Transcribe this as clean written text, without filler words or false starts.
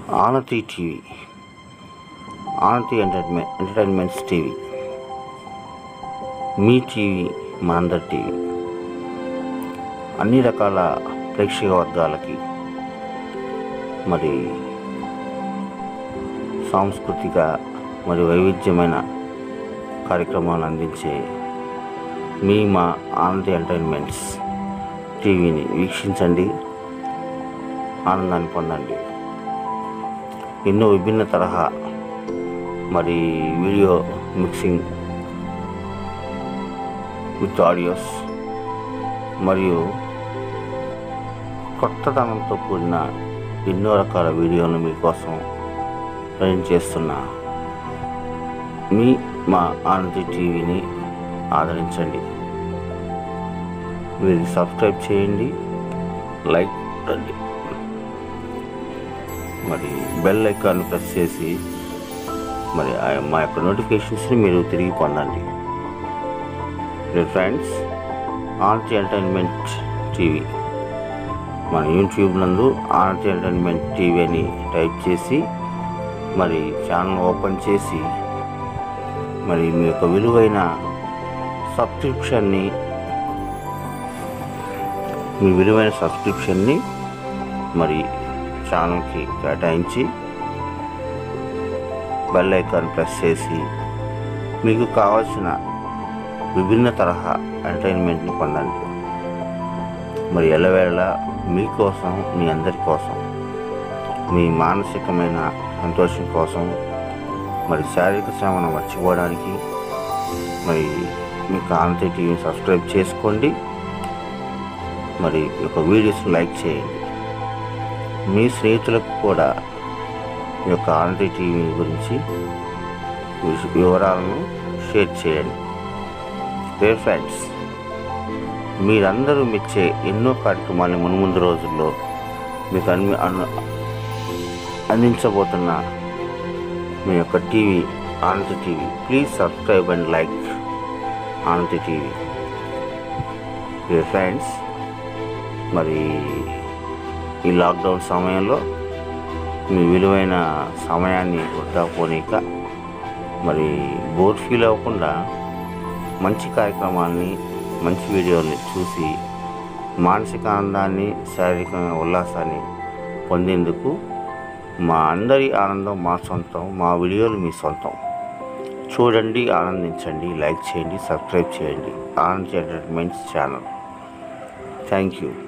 ఆనతి TV, Anathi entertainments TV, మీ TV మనందరి TV. అన్ని రకాల ప్రేక్షక వర్గాలకి మరి సాంస్కృతిక మరియు వైవిధ్యమైన కార్యక్రమాలు అందించే మా ఆనతి ఎంటర్టైన్మెంట్స్ టీవీని వీక్షించండి, ఆనందాన్ని పొందండి. ఎన్నో విభిన్న తరహా మరి వీడియో మిక్సింగ్ విత్ ఆడియోస్ మరియు కొత్తదనంతో కూడిన ఎన్నో రకాల వీడియోలను మీకోసం ప్రజెంట్ చేస్తున్న మా ఆనతి టీవీని ఆదరించండి. మీరు సబ్స్క్రైబ్ చేయండి, లైక్ రండి, మరి బెల్ ఐకాన్ ప్రెస్ చేసి మరి మా యొక్క నోటిఫికేషన్స్ని మీరు తిరిగి పొందండి. ఫ్రెండ్స్, ఆనతి ఎంటర్టైన్మెంట్ టీవీ మన యూట్యూబ్ నందు ఆనతి ఎంటర్టైన్మెంట్ టీవీ అని టైప్ చేసి మరి ఛానల్ ఓపెన్ చేసి మరి మీ యొక్క విలువైన సబ్స్క్రిప్షన్ని మరి ఛానల్కి కేటాయించి బెల్ ఐకాన్ ప్రెస్ చేసి మీకు కావాల్సిన విభిన్న తరహా ఎంటర్టైన్మెంట్ని పొందండి. మరి ఎల్లవేళ మీకోసం, మీ అందరి కోసం, మీ మానసికమైన సంతోషం కోసం, మరి శారీరక శ్రమను మర్చిపోవడానికి మరి మీకు ఆనతి టీవీని సబ్స్క్రైబ్ చేసుకోండి. మరి ఈ యొక్క వీడియోస్ని లైక్ చేయండి. మీ స్నేహితులకు కూడా ఈ యొక్క ఆనతి టీవీ గురించి వివరాలను షేర్ చేయండి. ఫ్రెండ్స్, మీరందరూ మెచ్చే ఎన్నో కార్యక్రమాలు మున్ముందు రోజుల్లో మీకు అందించబోతున్న మీ యొక్క TV Anathi TV. Please subscribe and like Anathi TV. Friends, మరి ఈ లాక్డౌన్ సమయంలో మీ విలువైన సమయాన్ని వృధా పోనీక మరి బోర్ ఫీల్ అవ్వకుండా మంచి కార్యక్రమాల్ని, మంచి వీడియోల్ని చూసి మానసిక ఆనందాన్ని, శారీరక ఉల్లాసాన్ని పొందేందుకు మా అందరి ఆనందం మా సొంతం, మా వీడియోలు మీ సొంతం. చూడండి, ఆనందించండి, లైక్ చేయండి, సబ్స్క్రైబ్ చేయండి Anathi entertainments channel. Thank you.